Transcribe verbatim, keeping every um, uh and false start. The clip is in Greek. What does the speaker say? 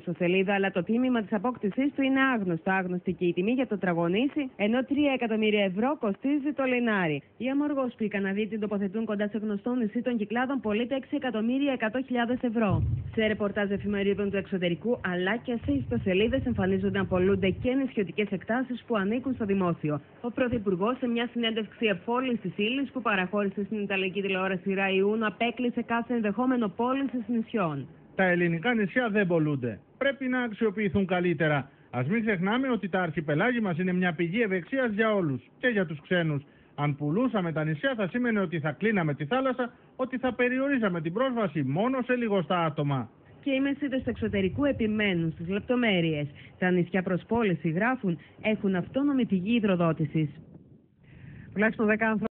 Στο σελίδα, αλλά το τίμημα της απόκτησής του είναι άγνωστο. Άγνωστη και η τιμή για το τραγωνήσι, ενώ τρία εκατομμύρια ευρώ κοστίζει το λινάρι. Οι αμοργός που οι Καναδοί την τοποθετούν κοντά σε γνωστό νησί των Κυκλάδων πωλείται έξι εκατομμύρια εκατό χιλιάδες ευρώ. Σε ρεπορτάζ εφημερίδων του εξωτερικού, αλλά και σε ιστοσελίδες εμφανίζονται να πωλούνται και νησιωτικές εκτάσεις που ανήκουν στο δημόσιο. Ο Πρωθυπουργός, σε μια συνέντευξη εφόλης της ύλης που παραχώρησε στην Ιταλική τηλεόραση Rai Uno, απέκλεισε κάθε ενδεχόμενο πώλησης νησιών. Τα ελληνικά νησιά δεν πωλούνται. Πρέπει να αξιοποιηθούν καλύτερα. Ας μην ξεχνάμε ότι τα αρχιπελάγη μας είναι μια πηγή ευεξίας για όλους, και για τους ξένους. Αν πουλούσαμε τα νησιά, θα σήμαινε ότι θα κλείναμε τη θάλασσα, ότι θα περιορίζαμε την πρόσβαση μόνο σε λιγοστά άτομα. Και οι μεσίτες του εξωτερικού επιμένουν στις λεπτομέρειες. Τα νησιά προς πώληση, γράφουν, έχουν αυτόνομη πηγή υδροδότησης. Τουλάχιστον δέκα